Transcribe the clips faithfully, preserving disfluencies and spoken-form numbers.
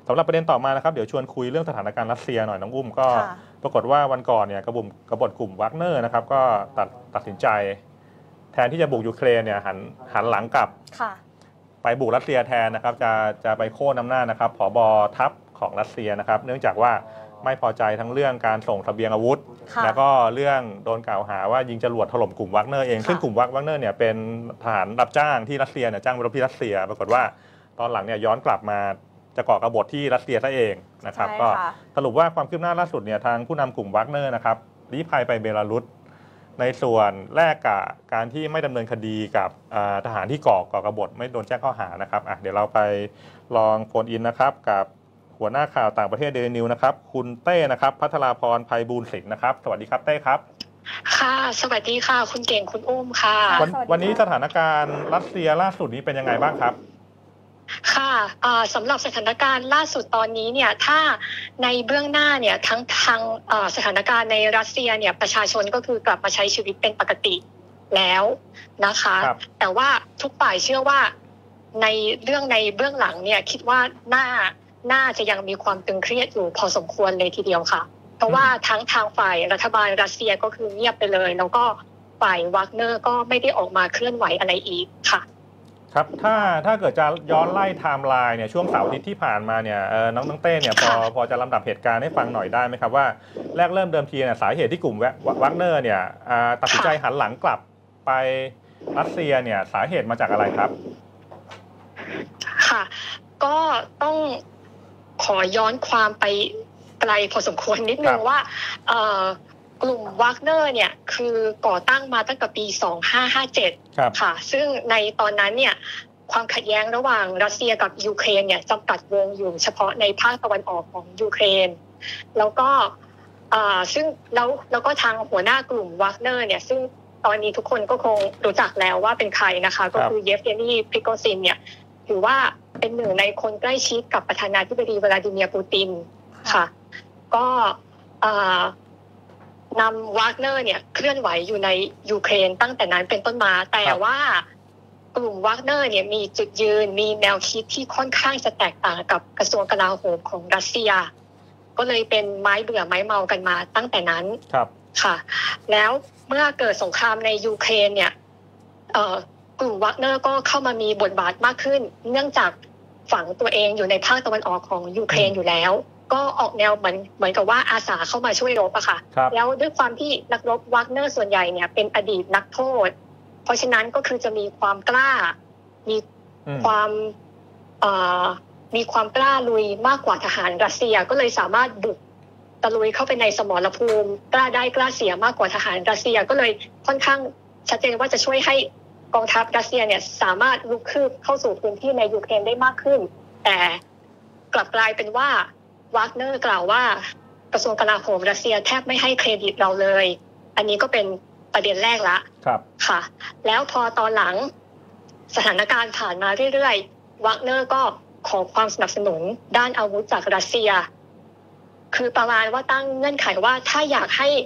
สำหรับประเด็นต่อมานะครับเดี๋ยวชวนคุยเรื่องสถานการณ์รัสเซียหน่อยน้องอุ้มก็ปรากฏว่าวันก่อนเนี่ยกบฏกบฏกลุ่มวักเนอร์นะครับก็ตัดตัดสินใจแทนที่จะบุกยูเครนเนี่ยหันหันหลังกลับไปบุกรัสเซียแทนนะครับจะจะไปโค่นอำนาจนะครับผบ.ทัพของรัสเซียนะครับเนื่องจากว่าไม่พอใจทั้งเรื่องการส่งเสบียงอาวุธแล้วก็เรื่องโดนกล่าวหาว่ายิงจรวดถล่มกลุ่มวักเนอร์เองซึ่งกลุ่มวักเนอร์เนี่ยเป็นทหารรับจ้างที่รัสเซียเนี่ยจ้างไปรบที่รัสเซียปรากฏว่าตอนหลังเนี่ยย้อนกลับมาจะก่อกบฏที่รัสเซียซะเองนะครับก็สรุปว่าความคืบหน้าล่าสุดเนี่ยทางผู้นำกลุ่มวักเนอร์นะครับลี้ภัยไปเบลารุสในส่วนแรกกับการที่ไม่ดำเนินคดีกับทหารที่ก่อก่อกบฏไม่โดนแจ้งข้อหานะครับอ่ะเดี๋ยวเราไปลองโฟนอินนะครับกับหัวหน้าข่าวต่างประเทศเดลินิวนะครับคุณเต้นะครับพัทราพรไพบูลย์ศิลป์นะครับสวัสดีครับเต้ครับค่ะสวัสดีค่ะคุณเก่งคุณอุ้มค่ะวันวันนี้สถานการณ์รัสเซียล่าสุดนี้เป็นยังไงบ้างครับค่ะสำหรับสถานการณ์ล่าสุดตอนนี้เนี่ยถ้าในเบื้องหน้าเนี่ยทั้งทางสถานการณ์ในรัสเซียเนี่ยประชาชนก็คือกลับมาใช้ชีวิตเป็นปกติแล้วนะคะแต่ว่าทุกฝ่ายเชื่อว่าในเรื่องในเบื้องหลังเนี่ยคิดว่าน่าน่าจะยังมีความตึงเครียดอยู่พอสมควรเลยทีเดียวค่ะเพราะว่าทั้งทางฝ่ายรัฐบาลรัสเซียก็คือเงียบไปเลยแล้วก็ฝ่ายวักเนอร์ก็ไม่ได้ออกมาเคลื่อนไหวอะไรอีกค่ะครับถ้าถ้าเกิดจะย้อนไล่ไทม์ไลน์เนี่ยช่วงเสาร์อาทิตย์ที่ผ่านมาเนี่ยน้องน้องเต้เนี่ยพอพอจะลำดับเหตุการณ์ให้ฟังหน่อยได้ไหมครับว่าแรกเริ่มเดิมทีเนี่ยสาเหตุที่กลุ่มวักเนอร์เนี่ยตัดสินใจหันหลังกลับไปรัสเซียเนี่ยสาเหตุมาจากอะไรครับค่ะก็ต้องขอย้อนความไปไกลพอสมควรนิดนึงว่ากลุ่มวักเนอร์เนี่ยคือก่อตั้งมาตั้งแต่ปีสองพันห้าร้อยห้าสิบเจ็ดค่ะซึ่งในตอนนั้นเนี่ยความขัดแย้งระหว่างรัสเซียกับยูเครนเนี่ยจำกัดวงอยู่เฉพาะในภาคตะวันออกของยูเครนแล้วก็ซึ่งแล้วแล้วก็ทางหัวหน้ากลุ่มวักเนอร์เนี่ยซึ่งตอนนี้ทุกคนก็คงรู้จักแล้วว่าเป็นใครนะคะก็คือเยฟเกนีพริโกซินเนี่ยถือว่าเป็นหนึ่งในคนใกล้ชิดกับประธานาธิบดีวลาดิเมียร์ปูตินค่ะก็นำวากเนอร์เนี่ยเคลื่อนไหวอยู่ในยูเครนตั้งแต่นั้นเป็นต้นมาแต่ว่ากลุ่มวากเนอร์เนี่ยมีจุดยืนมีแนวคิดที่ค่อนข้างจะแตกต่างกับกระทรวงกลาโหมของรัสเซียก็เลยเป็นไม้เบื่อไม้เมากันมาตั้งแต่นั้นค่ะแล้วเมื่อเกิดสงครามในยูเครนเนี่ยกลุ่มวากเนอร์ก็เข้ามามีบทบาทมากขึ้นเนื่องจากฝังตัวเองอยู่ในภาคตะวันออกของยูเครนอยู่แล้วก็ออกแนวเหมือนเหมือนกับว่าอาสาเข้ามาช่วยรบอะค่ะแล้วด้วยความที่นักรบวักเนอร์ส่วนใหญ่เนี่ยเป็นอดีตนักโทษเพราะฉะนั้นก็คือจะมีความกล้ามีความมีความกล้าลุยมากกว่าทหารรัสเซียก็เลยสามารถบุกตะลุยเข้าไปในสมรภูมิกล้าได้กล้าเสียมากกว่าทหารรัสเซียก็เลยค่อนข้างชัดเจนว่าจะช่วยให้กองทัพรัสเซียเนี่ยสามารถลุกคืบเข้าสู่พื้นที่ในยูเครนได้มากขึ้นแต่กลับกลายเป็นว่าวากเนอร์กล่าวว่ากระทรวงกลาโหมรัสเซียแทบไม่ให้เครดิตเราเลยอันนี้ก็เป็นประเด็นแรกละครับค่ะแล้วพอตอนหลังสถานการณ์ผ่านมาเรื่อยๆวากเนอร์ก็ขอความสนับสนุนด้านอาวุธจากรัสเซียคือประมาณว่าตั้งเงื่อนไขว่าถ้าอยากให้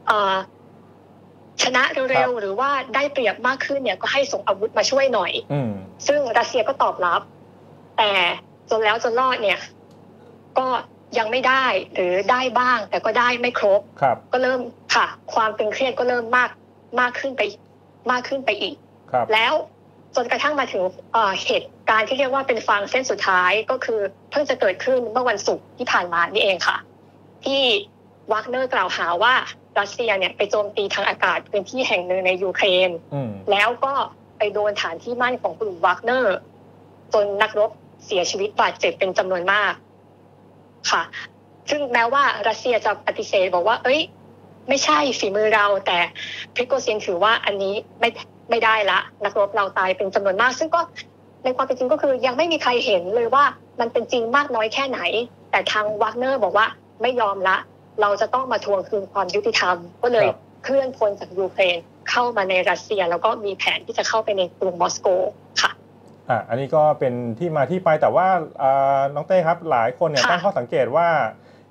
ชนะเร็วๆหรือว่าได้เปรียบมากขึ้นเนี่ยก็ให้ส่งอาวุธมาช่วยหน่อยซึ่งรัสเซียก็ตอบรับแต่จนแล้วจนรอดเนี่ยก็ยังไม่ได้หรือได้บ้างแต่ก็ได้ไม่ครบก็เริ่มค่ะความตึงเครียดก็เริ่มมากมากขึ้นไปมากขึ้นไปอีกแล้วจนกระทั่งมาถึงเหตุการณ์ที่เรียกว่าเป็นฟางเส้นสุดท้ายก็คือเพิ่งจะเกิดขึ้นเมื่อวันศุกร์ที่ผ่านมานี่เองค่ะที่วากเนอร์กล่าวหาว่ารัสเซียเนี่ยไปโจมตีทางอากาศพื้นที่แห่งหนึ่งในยูเครนแล้วก็ไปโดนฐานที่มั่นของกลุ่มวากเนอร์จนนักรบเสียชีวิตบาดเจ็บเป็นจำนวนมากค่ะซึ่งแม้ว่ารัสเซียจะปฏิเสธบอกว่าเอ้ยไม่ใช่ฝีมือเราแต่พริโกซินถือว่าอันนี้ไม่ไม่ได้ละนักรบเราตายเป็นจำนวนมากซึ่งก็ในความเป็นจริงก็คือยังไม่มีใครเห็นเลยว่ามันเป็นจริงมากน้อยแค่ไหนแต่ทางวากเนอร์บอกว่าไม่ยอมละเราจะต้องมาทวงคืนความยุติธรรมก็เลยเคลื่อนพลจากยูเครนเข้ามาในรัสเซียแล้วก็มีแผนที่จะเข้าไปในกรุงมอสโกค่ะอ่ะอันนี้ก็เป็นที่มาที่ไปแต่ว่าน้องเต้ครับหลายคนเนี่ยตั้งข้อสังเกตว่าเห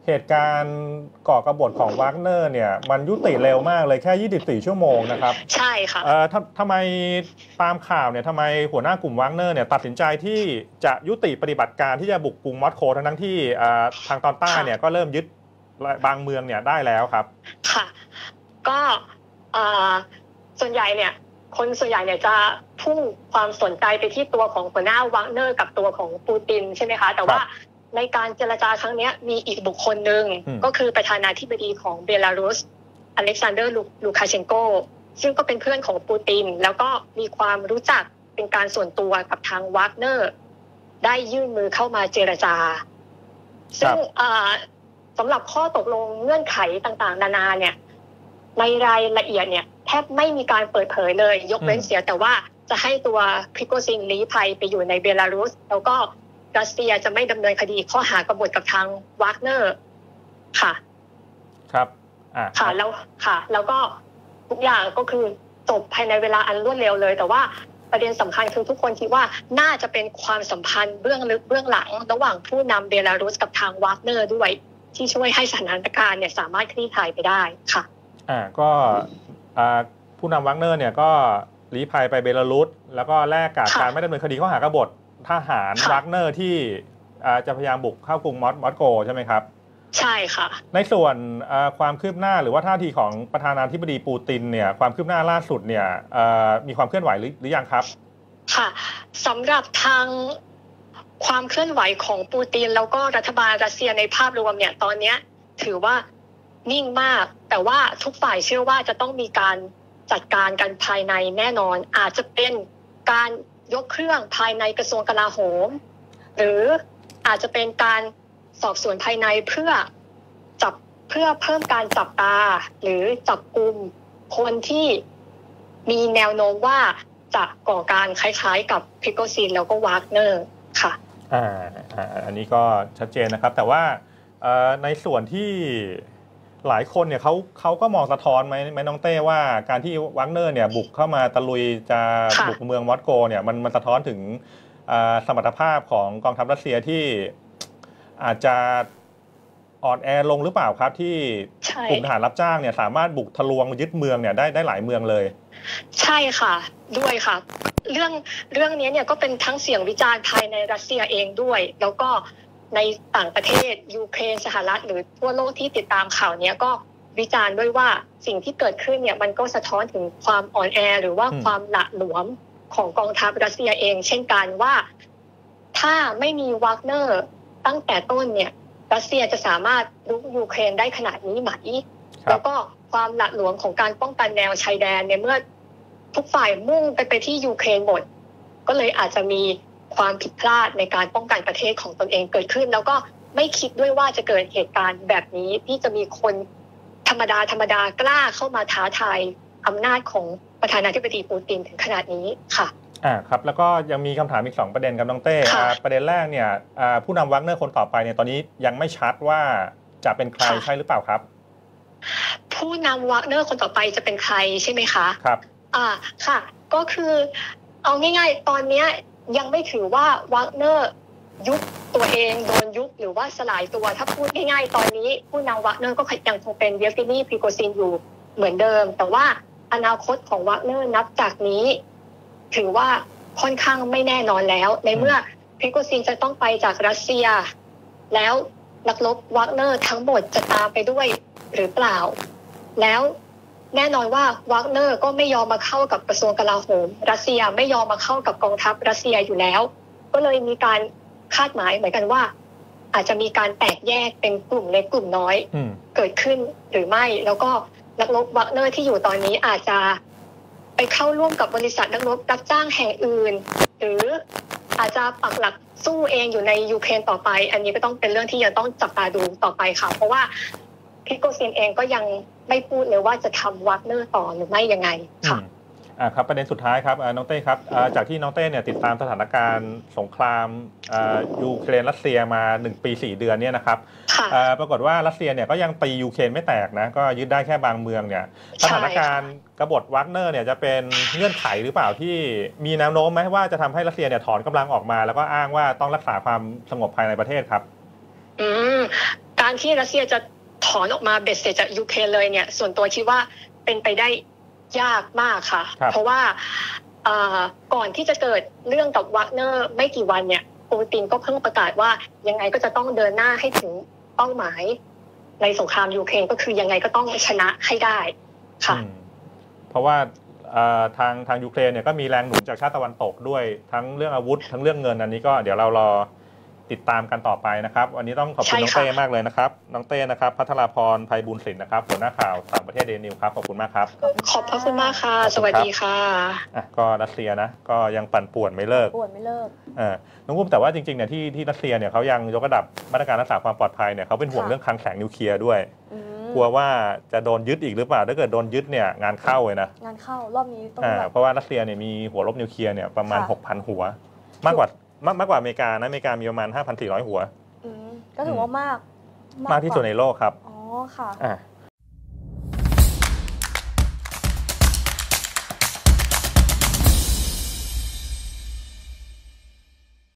เหตุการณ์ก่อกบฏของวากเนอร์เนี่ยมันยุติเร็วมากเลยแค่ยี่สิบสี่ชั่วโมงนะครับใช่ค่ะเอ่อทำทำไมตามข่าวเนี่ยทำไมหัวหน้ากลุ่มวากเนอร์เนี่ยตัดสินใจที่จะยุติปฏิบัติการที่จะบุกกรุงมอสโกทั้งทั้งที่ทางตอนใต้เนี่ยก็เริ่มยึดบางเมืองเนี่ยได้แล้วครับค่ะก็ส่วนใหญ่เนี่ยคนส่วนใหญ่เนี่ยจะพุ่งความสนใจไปที่ตัวของหัวหน้าวากเนอร์กับตัวของปูตินใช่ไหมคะแต่ว่าในการเจรจาครั้งนี้มีอีกบุคคลหนึ่งก็คือประธานาธิบดีของเบลารุสอเล็กซานเดอร์ลูคาเชนโกซึ่งก็เป็นเพื่อนของปูตินแล้วก็มีความรู้จักเป็นการส่วนตัวกับทางวากเนอร์ได้ยื่นมือเข้ามาเจรจาซึ่งสำหรับข้อตกลงเงื่อนไขต่างๆนานาเนี่ยในรายละเอียดเนี่ยแทบไม่มีการเปิดเผยเลยยกเว้นเสียแต่ว่าจะให้ตัวพริโกซินลี้ภัยไปอยู่ในเบลารุสแล้วก็รัสเซียจะไม่ดำเนินคดีข้อหากบฏกับทางวากเนอร์ค่ะครับอ่าค่ะแล้วค่ะแล้วก็ทุกอย่างก็คือจบภายในเวลาอันรวดเร็วเลยแต่ว่าประเด็นสำคัญคือทุกคนคิดว่าน่าจะเป็นความสัมพันธ์เบื้องลึกเบื้องหลังระหว่างผู้นำเบลารุสกับทางวากเนอร์ด้วยที่ช่วยให้สถานการณ์เนี่ยสามารถคลี่คลายไปได้ค่ะอ่าก็อ่าผู้นำวากเนอร์เนี่ยก็ลี้ภัยไปเบลารุสแล้วก็แลกกับการไม่ดำเนินคดีข้อหากบฏทหารวากเนอร์ที่จะพยายามบุกเข้ากรุงมอสโกใช่ไหมครับใช่ค่ะในส่วนความคืบหน้าหรือว่าท่าทีของประธานาธิบดีปูตินเนี่ยความคืบหน้าล่าสุดเนี่ยมีความเคลื่อนไหวหรือยังครับค่ะสำหรับทางความเคลื่อนไหวของปูตินแล้วก็รัฐบาลรัสเซียในภาพรวมเนี่ยตอนนี้ถือว่านิ่งมากแต่ว่าทุกฝ่ายเชื่อว่าจะต้องมีการจัดการกันภายในแน่นอนอาจจะเป็นการยกเครื่องภายในกระทรวงกลาโหมหรืออาจจะเป็นการสอบสวนภายในเพื่อจับเพื่อเพิ่มการจับตาหรือจับกุมคนที่มีแนวโน้มว่าจะก่อการคล้ายๆกับพริโกซินแล้วก็วากเนอร์ค่ะอ่าอันนี้ก็ชัดเจนนะครับแต่ว่าในส่วนที่หลายคนเนี่ยเขาเขาก็มองสะท้อนไหมไหมน้องเต้ว่าการที่วากเนอร์เนี่ยบุกเข้ามาตะลุยจะบุกเมืองมอสโกเนี่ยมันมันสะท้อนถึงสมรรถภาพของกองทัพรัสเซียที่อาจจะอ่อนแอลงหรือเปล่าครับที่กลุ่มทหารรับจ้างเนี่ยสามารถบุกทะลวงยึดเมืองเนี่ยได้ได้หลายเมืองเลยใช่ค่ะด้วยค่ะเรื่องเรื่องนี้เนี่ยก็เป็นทั้งเสียงวิจารณ์ภายในรัสเซียเองด้วยแล้วก็ในต่างประเทศยูเครนสหรัฐหรือทั่วโลกที่ติดตามข่าวนี้ก็วิจารณ์ด้วยว่าสิ่งที่เกิดขึ้นเนี่ยมันก็สะท้อนถึงความอ่อนแอหรือว่าความหละหลวมของกองทัพรัสเซียเองเช่นกันว่าถ้าไม่มีวากเนอร์ตั้งแต่ต้นเนี่ยรัสเซียจะสามารถรุกยูเครนได้ขนาดนี้ไหมแล้วก็ความหละหลวมของการป้องกันแนวชายแดนเนี่ยเมื่อทุกฝ่ายมุ่งไปไปที่ยูเครนหมดก็เลยอาจจะมีความผิดพลาดในการป้องกันประเทศของตนเองเกิดขึ้นแล้วก็ไม่คิดด้วยว่าจะเกิดเหตุการณ์แบบนี้ที่จะมีคนธรรมดาธรรมดากล้าเข้ามาท้าทายอำนาจของประธานาธิบดีปูตินถึงขนาดนี้ค่ะอ่าครับแล้วก็ยังมีคำถามอีกสองประเด็นครับน้องเต้ประเด็นแรกเนี่ยผู้นำวากเนอร์คนต่อไปเนี่ยตอนนี้ยังไม่ชัดว่าจะเป็นใครใช่หรือเปล่าครับผู้นำวากเนอร์คนต่อไปจะเป็นใครใช่ไหมคะครับอ่าค่ะก็คือเอาง่ายๆตอนนี้ยังไม่ถือว่าวากเนอร์ยุบตัวเองโดนยุบหรือว่าสลายตัวถ้าพูดง่ายๆตอนนี้ผู้นำวากเนอร์ก็ยังคงเป็นเยฟกินีพริโกซินอยู่เหมือนเดิมแต่ว่าอนาคตของวากเนอร์นับจากนี้ถือว่าค่อนข้างไม่แน่นอนแล้วในเมื่อพริโกซินจะต้องไปจากรัสเซียแล้วนักรบวากเนอร์ทั้งหมดจะตามไปด้วยหรือเปล่าแล้วแน่นอนว่าวากเนอร์ก็ไม่ยอมมาเข้ากับกระทรวงกลาโหมรัสเซียไม่ยอมมาเข้ากับกองทัพรัสเซียอยู่แล้วก็เลยมีการคาดหมายเหมือนกันว่าอาจจะมีการแตกแยกเป็นกลุ่มเล็กกลุ่มน้อยเกิดขึ้นหรือไม่แล้วก็นักรบวากเนอร์ที่อยู่ตอนนี้อาจจะไปเข้าร่วมกับบริษัทนักรบรับจ้างแห่งอื่นหรืออาจจะปักหลักสู้เองอยู่ในยูเครนต่อไปอันนี้ก็ต้องเป็นเรื่องที่ยังต้องจับตาดูต่อไปค่ะเพราะว่าพริโกซินเองก็ยังไม่พูดเลยว่าจะทำวากเนอร์ต่อหรือไม่ยังไงค่ะอ่าครับประเด็นสุดท้ายครับน้องเต้ครับจากที่น้องเต้เนี่ยติดตามสถานการณ์สงครามยูเครนรัสเซียมาหนึ่งปีสี่เดือนเนี่ยนะครับปรากฏว่ารัสเซียเนี่ยก็ยังตียูเครนไม่แตกนะก็ยึดได้แค่บางเมืองเนี่ยสถานการณ์กบฏวากเนอร์เนี่ยจะเป็นเงื่อนไขหรือเปล่าที่มีแนวโน้มไหมว่าจะทำให้รัสเซียเนี่ยถอนกำลังออกมาแล้วก็อ้างว่าต้องรักษาความสงบภายในประเทศครับอืมการการที่รัสเซียจะถอนออกมาเบ็ดเสร็จจากยูเครนเลยเนี่ยส่วนตัวคิดว่าเป็นไปได้ยากมากค่ะเพราะว่าก่อนที่จะเกิดเรื่องกับวากเนอร์ไม่กี่วันเนี่ยปูตินก็เพิ่งประกาศว่ายังไงก็จะต้องเดินหน้าให้ถึงเป้าหมายในสงครามยูเครนก็คือยังไงก็ต้องชนะให้ได้ค่ะเพราะว่าทางทางยูเครนเนี่ยก็มีแรงหนุนจากชาติตะวันตกด้วยทั้งเรื่องอาวุธทั้งเรื่องเงินอันนี้ก็เดี๋ยวเรารอติดตามกันต่อไปนะครับวันนี้ต้องขอบคุณน้องเต้มากเลยนะครับน้องเต้นะครับพัทราพรไพบูลย์ศิลป์นะครับหัวหน้าข่าวต่างประเทศเดนิวครับขอบคุณมากครับขอบพระคุณมากค่ะสวัสดีค่ะอ่ะก็รัสเซียนะก็ยังปั่นป่วนไม่เลิกป่วนไม่เลิกอ่าน้องอุ้มแต่ว่าจริงๆเนี่ยที่ที่รัสเซียเนี่ยเขายังยกระดับมาตรการรักษาความปลอดภัยเนี่ยเขาเป็นห่วงเรื่องคลังแสงนิวเคลียร์ด้วยกลัวว่าจะโดนยึดอีกหรือเปล่าถ้าเกิดโดนยึดเนี่ยงานเข้าเลยนะงานเข้ารอบนี้ต้องอ่าเพราะว่ารัสเซียเนี่ยมีหัวรบนิวเคลียร์เนี่ยประมาณ หกพัน หัวมากกว่ามากมากกว่าอเมริกานะอเมริกามีประมาณ ห้าพันสี่ร้อย หัวก็ถือว่ามากมากที่สุดในโลกครับอ๋อค่ะอ่า